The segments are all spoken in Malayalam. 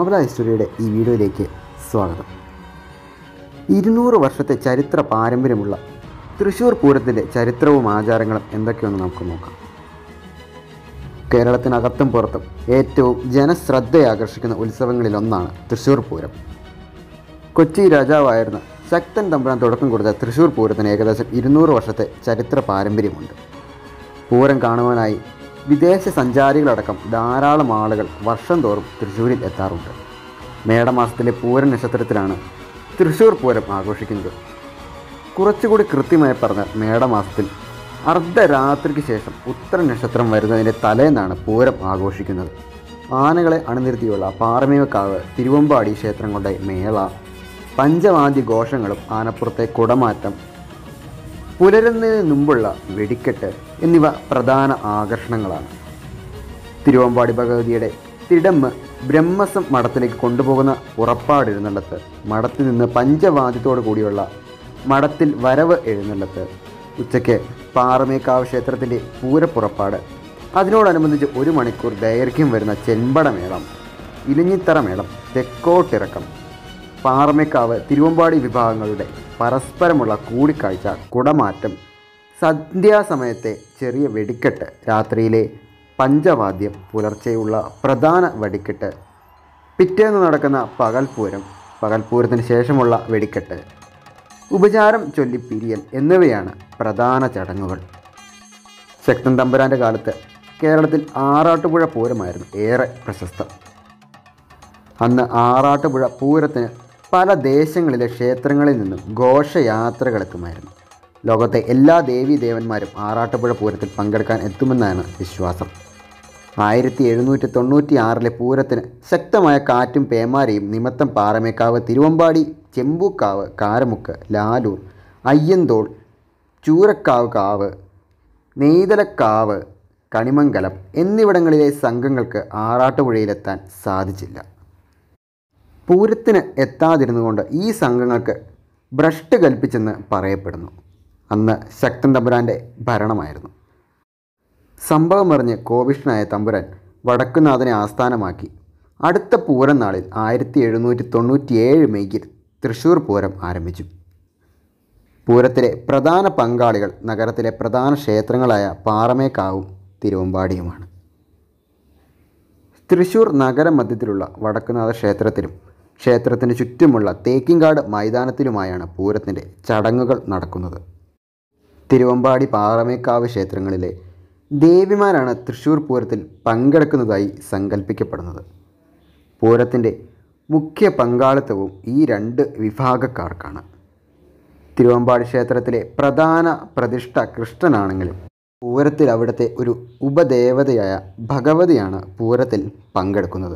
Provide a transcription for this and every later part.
ട്രാവൽ ഹിസ്റ്ററിയുടെ ഈ വീഡിയോയിലേക്ക് സ്വാഗതം. 200 വർഷത്തെ ചരിത്ര പാരമ്പര്യമുള്ള തൃശ്ശൂർ പൂരത്തിൻ്റെ ചരിത്രവും ആചാരങ്ങളും എന്തൊക്കെയെന്ന് നമുക്ക് നോക്കാം. കേരളത്തിനകത്തും പുറത്തും ഏറ്റവും ജനശ്രദ്ധയാകർഷിക്കുന്ന ഉത്സവങ്ങളിലൊന്നാണ് തൃശ്ശൂർ പൂരം. കൊച്ചി രാജാവായിരുന്ന ശക്തൻ തമ്പുരാൻ തുടക്കം കൊടുത്ത തൃശ്ശൂർ പൂരത്തിന് ഏകദേശം 200 വർഷത്തെ ചരിത്ര പാരമ്പര്യമുണ്ട്. പൂരം കാണുവാനായി വിദേശ സഞ്ചാരികളടക്കം ധാരാളം ആളുകൾ വർഷം തോറും തൃശ്ശൂരിൽ എത്താറുണ്ട്. മേടമാസത്തിലെ പൂരം നക്ഷത്രത്തിലാണ് തൃശ്ശൂർ പൂരം ആഘോഷിക്കുന്നത്. കുറച്ചുകൂടി കൃത്യമായി പറഞ്ഞാൽ മേടമാസത്തിൽ അർദ്ധരാത്രിക്ക് ശേഷം ഉത്തര നക്ഷത്രം വരുന്നതിൻ്റെ തലേന്നാണ് പൂരം ആഘോഷിക്കുന്നത്. ആനകളെ അണിനിരത്തിയുള്ള പാറമേക്കാവ് തിരുവമ്പാടി ക്ഷേത്രം കൊണ്ട മേള, പഞ്ചവാദ്യ ഘോഷങ്ങളും ആനപ്പുറത്തെ കുടമാറ്റം, പുലരുന്നതിന് മുമ്പുള്ള വെടിക്കെട്ട് എന്നിവ പ്രധാന ആകർഷണങ്ങളാണ്. തിരുവമ്പാടി ഭഗവതിയുടെ തിടമ്പ് ബ്രഹ്മസം മഠത്തിലേക്ക് കൊണ്ടുപോകുന്ന പുറപ്പാട് എഴുന്നള്ളത്ത്, മഠത്തിൽ നിന്ന് പഞ്ചവാദ്യത്തോടു കൂടിയുള്ള മഠത്തിൽ വരവ് എഴുന്നള്ളത്ത്, ഉച്ചയ്ക്ക് പാറമേക്കാവ് ക്ഷേത്രത്തിൻ്റെ പൂരപ്പുറപ്പാട്, അതിനോടനുബന്ധിച്ച് 1 മണിക്കൂർ ദൈർഘ്യം വരുന്ന ചെമ്പടമേളം, ഇലിഞ്ഞിത്തറ മേളം, തെക്കോട്ടിറക്കം, പാറമേക്കാവ് തിരുവമ്പാടി വിഭാഗങ്ങളുടെ പരസ്പരമുള്ള കൂടിക്കാഴ്ച, കുടമാറ്റം, സന്ധ്യാസമയത്തെ ചെറിയ വെടിക്കെട്ട്, രാത്രിയിലെ പഞ്ചവാദ്യം, പുലർച്ചെയുള്ള പ്രധാന വെടിക്കെട്ട്, പിറ്റേന്ന് നടക്കുന്ന പകൽപൂരത്തിന് ശേഷമുള്ള വെടിക്കെട്ട്, ഉപചാരം ചൊല്ലിപ്പിരിയൽ എന്നിവയാണ് പ്രധാന ചടങ്ങുകൾ. ശക്തൻ തമ്പുരാൻ്റെ കാലത്ത് കേരളത്തിൽ ആറാട്ടുപുഴ പൂരമായിരുന്നു ഏറെ പ്രശസ്തം. അന്ന് ആറാട്ടുപുഴ പൂരത്തിന് പല ദേശങ്ങളിലെ ക്ഷേത്രങ്ങളിൽ നിന്നും ഘോഷയാത്രകളെത്തുമായിരുന്നു. ലോകത്തെ എല്ലാ ദേവീദേവന്മാരും ആറാട്ടുപുഴ പൂരത്തിൽ പങ്കെടുക്കാൻ എത്തുമെന്നാണ് വിശ്വാസം. 1796 പൂരത്തിന് ശക്തമായ കാറ്റും പേമാരയും നിമിത്തം പാറമേക്കാവ്, തിരുവമ്പാടി, ചെമ്പൂക്കാവ്, കാരമുക്ക്, ലാലൂർ, അയ്യന്തോൾ, ചൂരക്കാവ് കാവ്, നെയ്തലക്കാവ്, കണിമംഗലം എന്നിവിടങ്ങളിലെ സംഘങ്ങൾക്ക് ആറാട്ടുപുഴയിലെത്താൻ സാധിച്ചില്ല. പൂരത്തിന് എത്താതിരുന്നുകൊണ്ട് ഈ സംഘങ്ങൾക്ക് ഭ്രഷ്ട് കൽപ്പിച്ചെന്ന് പറയപ്പെടുന്നു. അന്ന് ശക്തൻ തമ്പുരാൻ്റെ ഭരണമായിരുന്നു. സംഭവം അറിഞ്ഞ് കോപിഷ്ഠനായ തമ്പുരാൻ വടക്കുനാഥനെ ആസ്ഥാനമാക്കി അടുത്ത പൂരം നാളിൽ 1797 മെയ്യിൽ തൃശ്ശൂർ പൂരം ആരംഭിച്ചു. പൂരത്തിലെ പ്രധാന പങ്കാളികൾ നഗരത്തിലെ പ്രധാന ക്ഷേത്രങ്ങളായ പാറമേക്കാവും തിരുവമ്പാടിയുമാണ്. തൃശ്ശൂർ നഗരമധ്യത്തിലുള്ള വടക്കുനാഥ ക്ഷേത്രത്തിലും ക്ഷേത്രത്തിന് ചുറ്റുമുള്ള തേക്കിൻകാട് മൈതാനത്തിലുമായാണ് പൂരത്തിൻ്റെ ചടങ്ങുകൾ നടക്കുന്നത്. തിരുവമ്പാടി, പാറമേക്കാവ് ക്ഷേത്രങ്ങളിലെ ദേവിമാരാണ് തൃശ്ശൂർ പൂരത്തിൽ പങ്കെടുക്കുന്നതായി സങ്കല്പിക്കപ്പെടുന്നത്. പൂരത്തിൻ്റെ മുഖ്യ പങ്കാളിത്തവും ഈ 2 വിഭാഗക്കാർക്കാണ്. തിരുവമ്പാടി ക്ഷേത്രത്തിലെ പ്രധാന പ്രതിഷ്ഠ കൃഷ്ണനാണെങ്കിലും പൂരത്തിൽ അവിടുത്തെ ഒരു ഉപദേവതയായ ഭഗവതിയാണ് പൂരത്തിൽ പങ്കെടുക്കുന്നത്.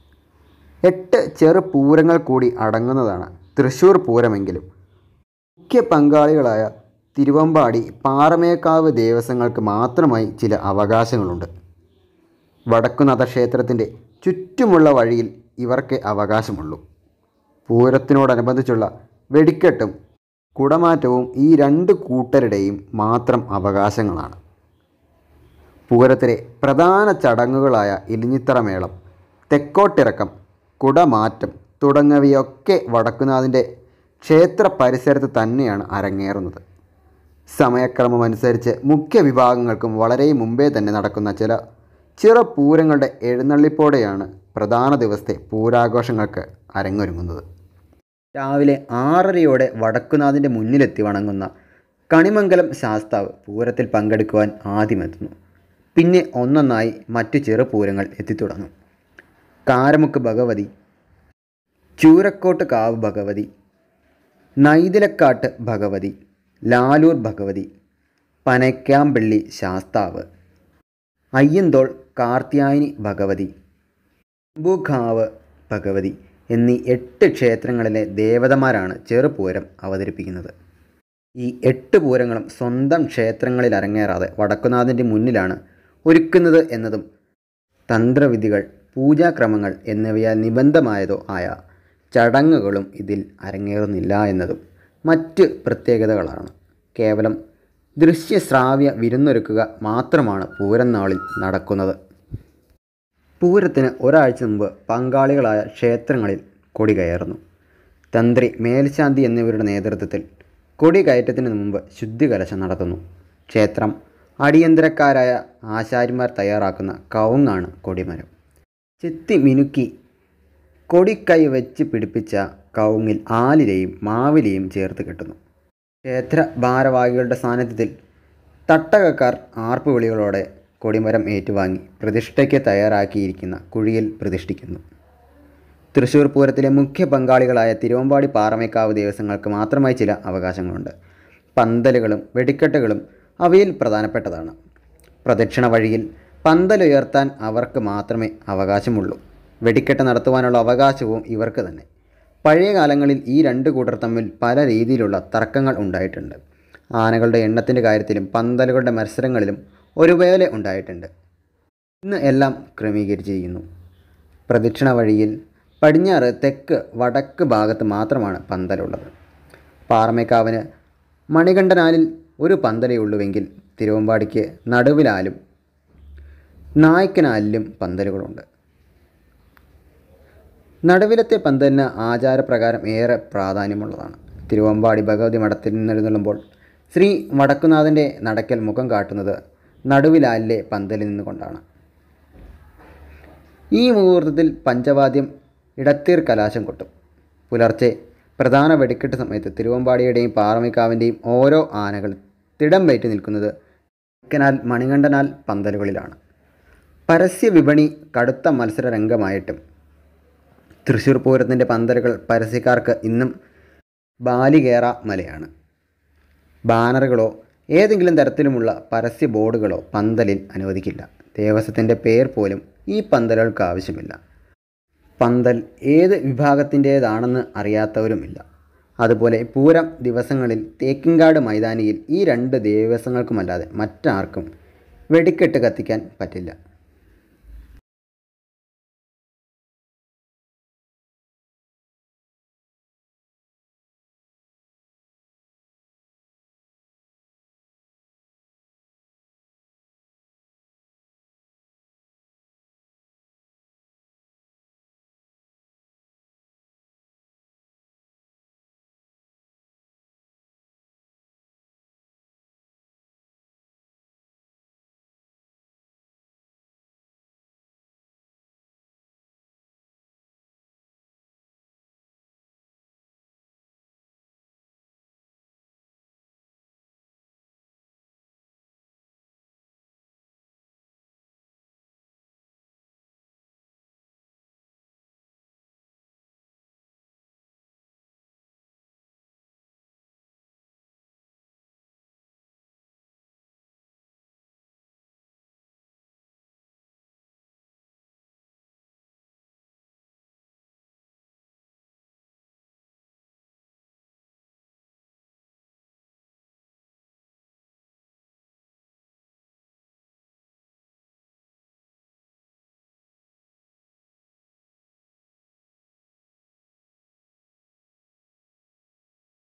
8 ചെറു പൂരങ്ങൾ കൂടി അടങ്ങുന്നതാണ് തൃശ്ശൂർ പൂരമെങ്കിലും മുഖ്യ പങ്കാളികളായ തിരുവമ്പാടി, പാറമേക്കാവ് ദേവസ്വങ്ങൾക്ക് മാത്രമായി ചില അവകാശങ്ങളുണ്ട്. വടക്കുനാഥ ക്ഷേത്രത്തിൻ്റെ ചുറ്റുമുള്ള വഴിയിൽ ഇവർക്ക് അവകാശമുള്ളൂ. പൂരത്തിനോടനുബന്ധിച്ചുള്ള വെടിക്കെട്ടും കുടമാറ്റവും ഈ 2 കൂട്ടരുടെയും മാത്രം അവകാശങ്ങളാണ്. പൂരത്തിലെ പ്രധാന ചടങ്ങുകളായ ഇലിഞ്ഞിത്തറ മേളം, തെക്കോട്ടിറക്കം, കുടമാറ്റം തുടങ്ങിയവയൊക്കെ വടക്കുനാഥിൻ്റെ ക്ഷേത്ര പരിസരത്ത് തന്നെയാണ് അരങ്ങേറുന്നത്. സമയക്രമമനുസരിച്ച് മുഖ്യ വിഭാഗങ്ങൾക്കും വളരെ മുമ്പേ തന്നെ നടക്കുന്ന ചില ചെറു പൂരങ്ങളുടെ എഴുന്നള്ളിപ്പോടെയാണ് പ്രധാന ദിവസത്തെ പൂരാഘോഷങ്ങൾക്ക് അരങ്ങൊരുങ്ങുന്നത്. രാവിലെ 6:30 വടക്കുനാഥിൻ്റെ മുന്നിലെത്തി വണങ്ങുന്ന കണിമംഗലം ശാസ്താവ് പൂരത്തിൽ പങ്കെടുക്കുവാൻ ആദ്യമെത്തുന്നു. പിന്നെ ഒന്നൊന്നായി മറ്റു ചെറുപൂരങ്ങൾ എത്തിത്തുടങ്ങും. കാരമുക്ക് ഭഗവതി, ചൂരക്കോട്ട് കാവ് ഭഗവതി, നൈതിലക്കാട്ട് ഭഗവതി, ലാലൂർ ഭഗവതി, പനയ്ക്കാമ്പള്ളി ശാസ്താവ്, അയ്യന്തോൾ കാർത്യായനി ഭഗവതി, ചെമ്പൂക്കാവ് ഭഗവതി എന്നീ 8 ക്ഷേത്രങ്ങളിലെ ദേവതമാരാണ് ചെറുപൂരം അവതരിപ്പിക്കുന്നത്. ഈ 8 പൂരങ്ങളും സ്വന്തം ക്ഷേത്രങ്ങളിൽ അരങ്ങേറാതെ വടക്കുനാഥിൻ്റെ മുന്നിലാണ് ഒരുക്കുന്നത് എന്നതും തന്ത്രവിധികൾ, പൂജാക്രമങ്ങൾ എന്നിവയാൽ നിബന്ധമായതോ ആയ ചടങ്ങുകളും ഇതിൽ അരങ്ങേറുന്നില്ല എന്നതും മറ്റ് പ്രത്യേകതകളാണ്. കേവലം ദൃശ്യശ്രാവ്യ വിരുന്നൊരുക്കുക മാത്രമാണ് പൂരം നാളിൽ നടക്കുന്നത്. പൂരത്തിന് ഒരാഴ്ച മുമ്പ് പങ്കാളികളായ ക്ഷേത്രങ്ങളിൽ കൊടി കയറുന്നു. തന്ത്രി, മേൽശാന്തി എന്നിവരുടെ നേതൃത്വത്തിൽ കൊടി കയറ്റത്തിന് മുമ്പ് ശുദ്ധികലശം നടത്തുന്നു. ക്ഷേത്രം അടിയന്തരക്കാരായ ആശാരിമാർ തയ്യാറാക്കുന്ന കവുങ്ങാണ് കൊടിമരം. ചെത്തി മിനുക്കി കൊടിക്കൈ വെച്ച് പിടിപ്പിച്ച കവുങ്ങിൽ ആലിലയും മാവിലയും ചേർത്ത് കെട്ടുന്നു. ക്ഷേത്ര ഭാരവാഹികളുടെ സാന്നിധ്യത്തിൽ തട്ടകക്കാർ ആർപ്പുവിളികളോടെ കൊടിമരം ഏറ്റുവാങ്ങി പ്രതിഷ്ഠയ്ക്ക് തയ്യാറാക്കിയിരിക്കുന്ന കുഴിയിൽ പ്രതിഷ്ഠിക്കുന്നു. തൃശ്ശൂർ പൂരത്തിലെ മുഖ്യ പങ്കാളികളായ തിരുവമ്പാടി പാറമേക്കാവ് ദേവസ്വങ്ങൾക്ക് മാത്രമായി ചില അവകാശങ്ങളുണ്ട്. പന്തലുകളും വെടിക്കെട്ടുകളും അവയിൽ പ്രധാനപ്പെട്ടതാണ്. പ്രദക്ഷിണ വഴിയിൽ പന്തലുയർത്താൻ അവർക്ക് മാത്രമേ അവകാശമുള്ളൂ. വെടിക്കെട്ട് നടത്തുവാനുള്ള അവകാശവും ഇവർക്ക് തന്നെ. പഴയ കാലങ്ങളിൽ ഈ രണ്ട് കൂട്ടർ തമ്മിൽ പല രീതിയിലുള്ള തർക്കങ്ങൾ ഉണ്ടായിട്ടുണ്ട്. ആനകളുടെ എണ്ണത്തിൻ്റെ കാര്യത്തിലും പന്തലുകളുടെ മത്സരങ്ങളിലും ഒരുപോലെ ഉണ്ടായിട്ടുണ്ട്. ഇന്ന് എല്ലാം ക്രമീകരിച്ചിരിക്കുന്നു. പ്രദക്ഷിണ വഴിയിൽ പടിഞ്ഞാറ്, തെക്ക്, വടക്ക് ഭാഗത്ത് മാത്രമാണ് പന്തലുള്ളത്. പാറമേക്കാവിന് മണികണ്ഠനാലിൽ ഒരു പന്തലേ ഉള്ളുവെങ്കിൽ തിരുവമ്പാടിക്ക് നടുവിലാലും നായ്ക്കനാലിലും പന്തലുകളുണ്ട്. നടുവിലത്തെ പന്തലിന് ആചാരപ്രകാരം ഏറെ പ്രാധാന്യമുള്ളതാണ്. തിരുവമ്പാടി ഭഗവതി മഠത്തിൽ നിന്നെഴുന്നള്ളുമ്പോൾ ശ്രീ വടക്കുനാഥൻ്റെ നടക്കൽ മുഖം കാട്ടുന്നത് നടുവിലാലിലെ പന്തലിൽ നിന്നുകൊണ്ടാണ്. ഈ മുഹൂർത്തത്തിൽ പഞ്ചവാദ്യം ഇടത്തീർ കലാശം കൊട്ടും. പുലർച്ചെ പ്രധാന വെടിക്കെട്ട് സമയത്ത് തിരുവമ്പാടിയുടെയും പാറമേക്കാവിൻ്റെയും ഓരോ ആനകൾ തിടം പറ്റി നിൽക്കുന്നത് നായ്ക്കനാൽ, മണികണ്ഠനാൽ പന്തലുകളിലാണ്. പരസ്യ വിപണി കടുത്ത മത്സര രംഗമായിട്ടും തൃശ്ശൂർ പൂരത്തിൻ്റെ പന്തലുകൾ പരസ്യക്കാർക്ക് ഇന്നും ബാലികേറ മലയാണ്. ബാനറുകളോ ഏതെങ്കിലും തരത്തിലുമുള്ള പരസ്യ ബോർഡുകളോ പന്തലിൽ അനുവദിക്കില്ല. ദേവസ്വത്തിൻ്റെ പേർ പോലും ഈ പന്തലുകൾക്ക് ആവശ്യമില്ല. പന്തൽ ഏത് വിഭാഗത്തിൻ്റേതാണെന്ന് അറിയാത്തവരുമില്ല. അതുപോലെ പൂരം ദിവസങ്ങളിൽ തേക്കിൻകാട് മൈതാനിയിൽ ഈ രണ്ട് ദേവസ്വങ്ങൾക്കുമല്ലാതെ മറ്റാർക്കും വെടിക്കെട്ട് കത്തിക്കാൻ പറ്റില്ല.